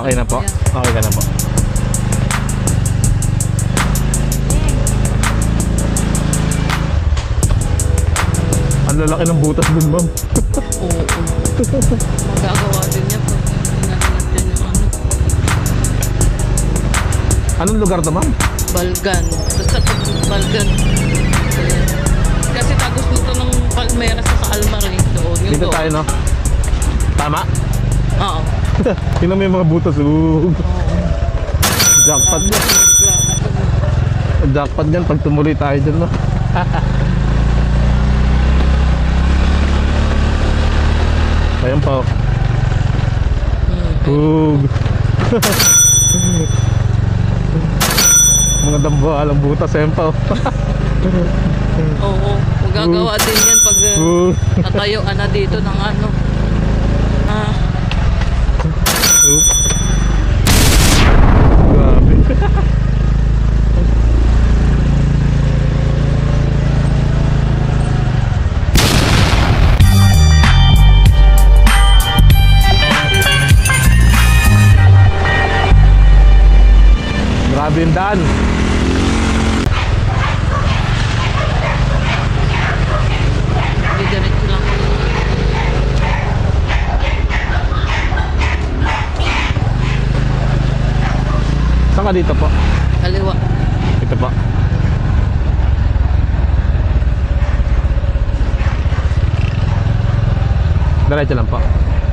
Okay na po. Okay ka na po. Ang lalaki ng butas dun, ma'am. Oo. Magagawa din niya pag inangat yan yung ano. Anong lugar to, ma'am? Balgan. Basta pag Balgan. Kasi tagos nito ng Palmera sa Almar eh. Doon. Yung Dito doon. tayo, no? Tama? Oo. Tingnan mo yung mga butas. Oo. Jackpot yan. Jackpot yan pag tumuloy tayo dyan, no? Ayan pa. Mga dambuhalang butas. Ayan pa. Oo. Magagawa din yan pag tatayo na dito ng ano. Grabe. Grabe yung daan. Hindi ganito lang. Saan ka dito po? Kaliwa. Ito po. Diretso lang po.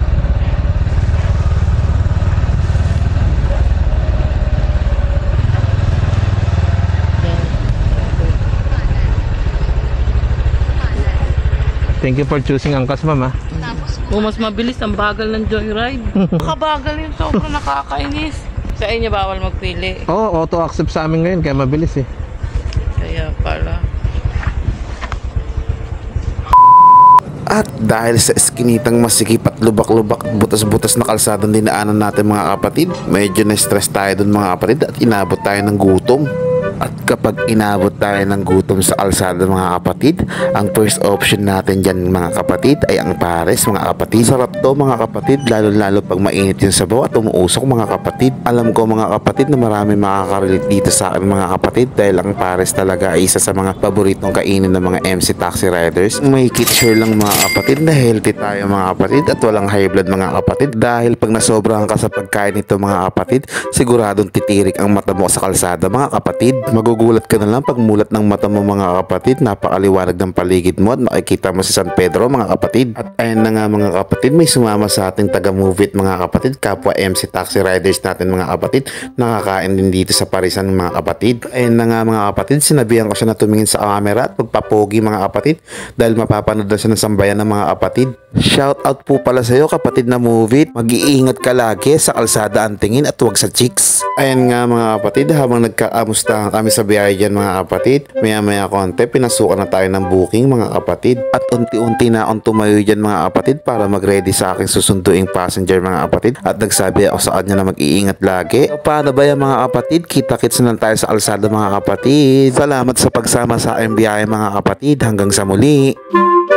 Thank you for choosing Angkas, ma'am, ha? O mas mabilis ang bagal ng joyride. Nakabagal yun, sobrang nakakainis. Sa inyo bawal magpili. Oo, auto-accept sa amin ngayon kaya mabilis eh. Kaya pala. At dahil sa eskinitang masikip at lubak-lubak, butas-butas na kalsadang dinaanan natin mga kapatid, medyo na-stress tayo dun mga kapatid at inabot tayo ng gutom. At kapag inabot tayo ng gutom sa kalsada mga kapatid, ang first option natin dyan mga kapatid ay ang pares mga kapatid. Sarap to mga kapatid, lalo-lalo pag mainit yung sabaw at umuusok mga kapatid. Alam ko mga kapatid na marami makakarelate dito sa akin mga kapatid dahil ang pares talaga ay isa sa mga paboritong kainin ng mga MC taxi riders. May sure lang mga kapatid na healthy tayo mga kapatid at walang high blood mga kapatid dahil pag nasobrahan ka sa pagkain nito mga kapatid, siguradong titirik ang mata mo sa kalsada mga kapatid. Magugulat ka na lang pag mulat ng mata mo mga kapatid, napakaliwanag ng paligid mo at makikita mo si San Pedro mga kapatid. At ayun na nga mga kapatid, may sumama sa ating taga-move it mga kapatid, kapwa MC taxi riders natin mga kapatid, nakakain din dito sa parisan mga kapatid. Ayun na nga mga kapatid, sinabihan ko siya na tumingin sa camera at magpapogi mga kapatid dahil mapapanood na siya ng sambayan ng mga kapatid. Shout out po pala sa iyo kapatid na move it, mag-iingat ka lagi sa kalsada ang tingin at huwag sa chicks. Ayun nga mga kapatid, habang nagkaamustahan kami sa biyahe dyan mga kapatid, maya konti pinasukan na tayo ng booking mga kapatid at unti-unti na akong tumayo dyan mga kapatid para mag-ready sa aking susunduing passenger mga kapatid at nagsabi ako sa kanya na mag-iingat lagi. So, paano ba yan mga kapatid? Kita-kits na lang tayo sa kalsada mga kapatid. Salamat sa pagsama sa aking biyahe mga kapatid, hanggang sa muli.